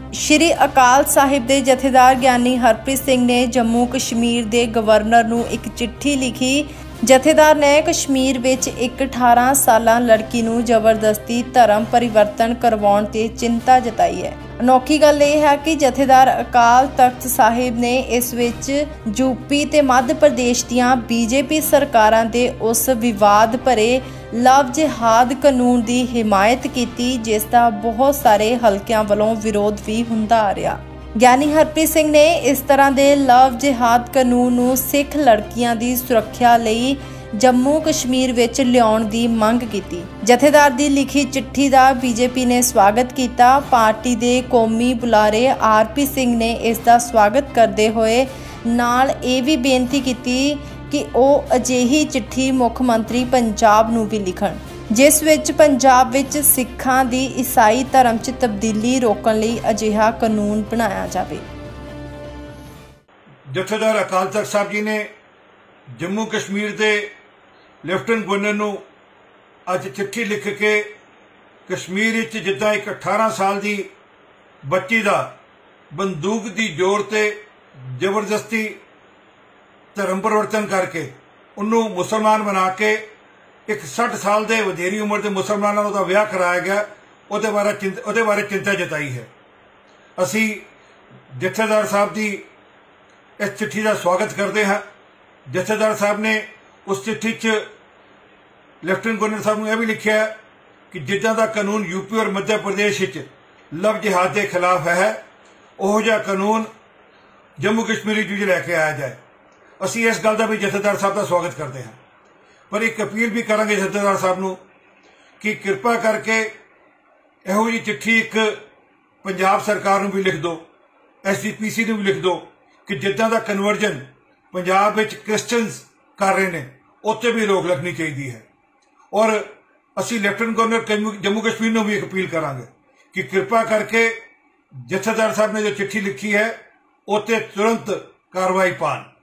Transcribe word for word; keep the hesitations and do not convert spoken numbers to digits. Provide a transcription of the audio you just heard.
श्री अकाल साहिब के जथेदार ज्ञानी हरप्रीत सिंह ने जम्मू कश्मीर के गवर्नर नूं एक चिट्ठी लिखी। जथेदार ने कश्मीर विच एक अठारह साला लड़की नूं जबरदस्ती धर्म परिवर्तन करवाउण ते चिंता जताई है। अनोखी गल यह है कि जथेदार अकाल तख्त साहिब ने इस विच यूपी ते मध्य प्रदेश दीआं बीजेपी सरकारां दे उस विवाद भरे लव जिहाद कानून की हिमायत की जिसका बहुत सारे हलकियां वालों विरोध भी हुंदा आ रहा। ज्ञानी हरप्रीत सिंह ने इस तरह के लव जिहाद कानून नूं सिख लड़कियां की सुरक्षा लई जम्मू कश्मीर विच लियाउण दी मंग की। जथेदार की लिखी चिट्ठी का बीजेपी ने स्वागत किया। पार्टी के कौमी बुलारे आर पी सिंह ने इसका स्वागत करते हुए नाल ये भी बेनती की कि वह अजिही चिट्ठी मुख मंत्री पंजाब नूं भी लिखण जिस विच पंजाब विच सिखां दी ईसाई धर्म च तब्दीली रोकण लई अजिहा कानून बनाया जावे। जथेदार अकाल तख्त साहब जी ने जम्मू कश्मीर के लेफ्टिनेंट गवर्नर नूं अज चिट्ठी लिख के कश्मीर विच जिद्दां एक अठारह साल की बच्ची का बंदूक की जोर ते जबरदस्ती धर्म परिवर्तन करके उन्होंने मुसलमान बना के एक साठ साल के वधेरी उम्र के मुसलमानों का विआह कराया गया, उहदे बारे चिंता उहदे बारे चिंता जताई है। असी जथेदार साहब की इस चिट्ठी का स्वागत करते हैं। जथेदार साहब ने उस चिट्ठी च लेफ्टिनेंट गवर्नर साहब ने यह भी लिखा है कि जिद्दां दा कानून यूपी और मध्य प्रदेश लव जिहाद के खिलाफ है, उहो जिहा कानून जम्मू कश्मीर विच लैके आया जाए। असी इस गल का भी जथेदार साहब का स्वागत करते हैं, पर एक अपील भी करांगे जथेदार साहब नूं कि कृपा करके इहो जी चिट्ठी एक पंजाब सरकार नूं भी लिख दो, एस जी पी सी नूं भी लिख दो कि जिद्दां दा कन्वर्जन पंजाब विच क्रिश्चियंस कर रहे हैं उत्ते भी रोक लगनी चाहिए है। और असी लेफ्टिनेंट गवर्नर जम्मू कश्मीर नूं भी एक अपील करांगे कि कृपा करके जथेदार साहब ने जो चिट्ठी लिखी है उत्ते तुरंत कार्रवाई पान।